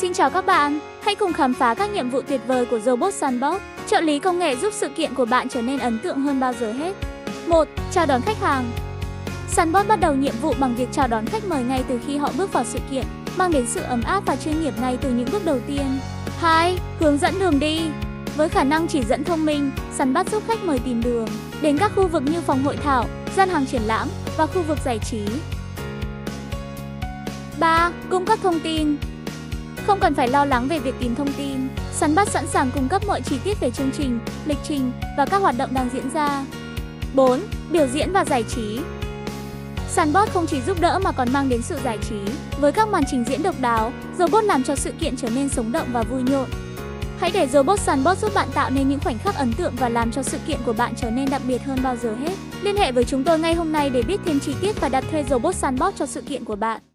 Xin chào các bạn, hãy cùng khám phá các nhiệm vụ tuyệt vời của Robot Sandbox, trợ lý công nghệ giúp sự kiện của bạn trở nên ấn tượng hơn bao giờ hết. 1. Chào đón khách hàng. Sandbox bắt đầu nhiệm vụ bằng việc chào đón khách mời ngay từ khi họ bước vào sự kiện, mang đến sự ấm áp và chuyên nghiệp ngay từ những bước đầu tiên. 2. Hướng dẫn đường đi. Với khả năng chỉ dẫn thông minh, Sandbox giúp khách mời tìm đường đến các khu vực như phòng hội thảo, gian hàng triển lãm và khu vực giải trí. 3. Cung cấp thông tin. Không cần phải lo lắng về việc tìm thông tin, Sandbox sẵn sàng cung cấp mọi chi tiết về chương trình, lịch trình và các hoạt động đang diễn ra. 4. Biểu diễn và giải trí. Sandbox không chỉ giúp đỡ mà còn mang đến sự giải trí. Với các màn trình diễn độc đáo, robot làm cho sự kiện trở nên sống động và vui nhộn. Hãy để Robot Sandbox giúp bạn tạo nên những khoảnh khắc ấn tượng và làm cho sự kiện của bạn trở nên đặc biệt hơn bao giờ hết. Liên hệ với chúng tôi ngay hôm nay để biết thêm chi tiết và đặt thuê Robot Sandbox cho sự kiện của bạn.